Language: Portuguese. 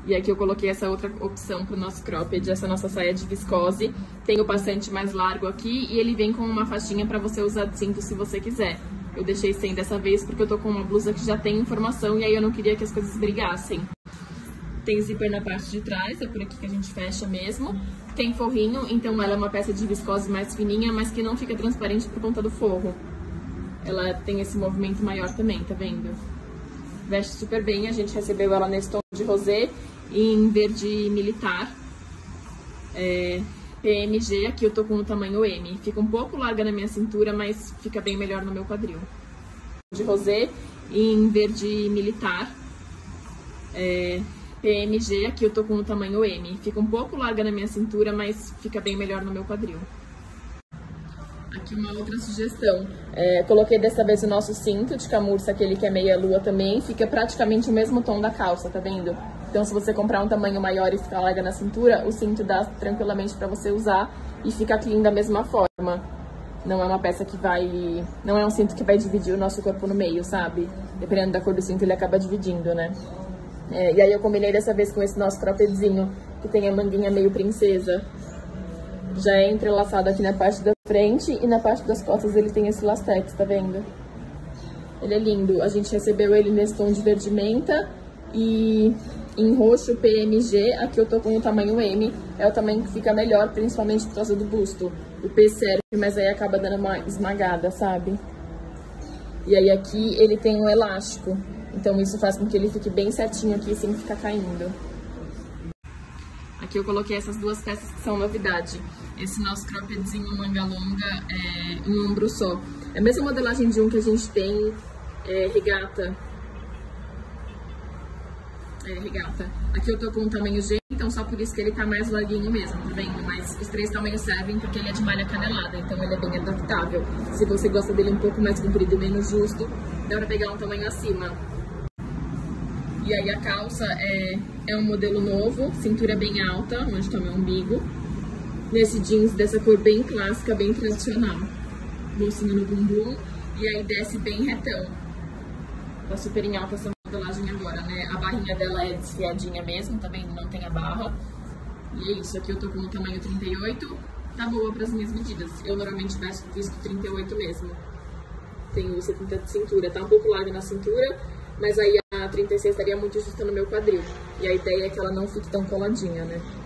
E aqui eu coloquei essa outra opção pro nosso cropped, essa nossa saia de viscose. Tem o passante mais largo aqui e ele vem com uma faixinha pra você usar de cinto se você quiser. Eu deixei sem dessa vez porque eu tô com uma blusa que já tem informação e aí eu não queria que as coisas brigassem. Tem zíper na parte de trás, é por aqui que a gente fecha mesmo. Tem forrinho, então ela é uma peça de viscose mais fininha, mas que não fica transparente por conta do forro. Ela tem esse movimento maior também, tá vendo? Veste super bem, a gente recebeu ela nesse tom de rosé em verde militar. PMG, aqui eu tô com o tamanho M. Fica um pouco larga na minha cintura, mas fica bem melhor no meu quadril. De rosé em verde militar. PMG, aqui eu tô com o tamanho M. Fica um pouco larga na minha cintura, mas fica bem melhor no meu quadril. Aqui uma outra sugestão. Coloquei dessa vez o nosso cinto de camurça, aquele que é meia lua também. Fica praticamente o mesmo tom da calça, tá vendo? Então se você comprar um tamanho maior e ficar larga na cintura, o cinto dá tranquilamente pra você usar e fica clean da mesma forma. Não é uma peça que vai... Não é um cinto que vai dividir o nosso corpo no meio, sabe? Dependendo da cor do cinto, ele acaba dividindo, né? E aí eu combinei dessa vez com esse nosso croppedzinho, que tem a manguinha meio princesa. Já é entrelaçado aqui na parte da frente e na parte das costas ele tem esse lastex, tá vendo? Ele é lindo. A gente recebeu ele nesse tom de verde menta e em roxo PMG. Aqui eu tô com o tamanho M. É o tamanho que fica melhor, principalmente por causa do busto. O P serve, mas aí acaba dando uma esmagada, sabe? E aí aqui ele tem um elástico. Então isso faz com que ele fique bem certinho aqui, sem ficar caindo. Aqui eu coloquei essas duas peças que são novidade. Esse nosso croppedzinho manga longa em ombro só. É a mesma modelagem de um que a gente tem, regata. Regata. Aqui eu tô com o tamanho G, então só por isso que ele tá mais larguinho mesmo, tá vendo? Mas os três tamanhos servem porque ele é de malha canelada, então ele é bem adaptável. Se você gosta dele um pouco mais comprido e menos justo, dá pra pegar um tamanho acima. E aí a calça é um modelo novo, cintura bem alta, onde tá meu umbigo. Nesse jeans dessa cor bem clássica, bem tradicional. Bolsinha no bumbum e aí desce bem retão. Tá super em alta essa modelagem agora, né? A barrinha dela é desfiadinha mesmo, tá vendo? Não tem a barra. E é isso, aqui eu tô com o tamanho 38, tá boa pras minhas medidas. Eu normalmente visto 38 mesmo. Tenho 70 de cintura, tá um pouco larga na cintura, mas aí a 36 estaria muito justa no meu quadril. E a ideia é que ela não fique tão coladinha, né?